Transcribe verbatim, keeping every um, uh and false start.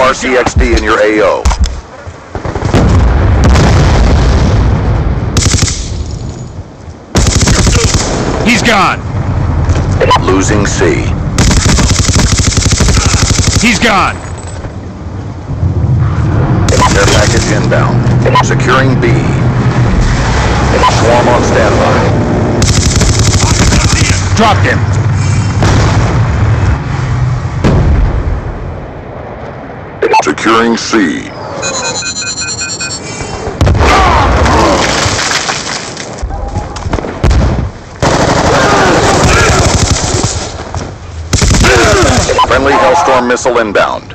R C X D in your A O. He's gone. Losing C. He's gone. Care package inbound. Securing B. Swarm on standby. Dropped him. Securing C. Friendly Hellstorm missile inbound.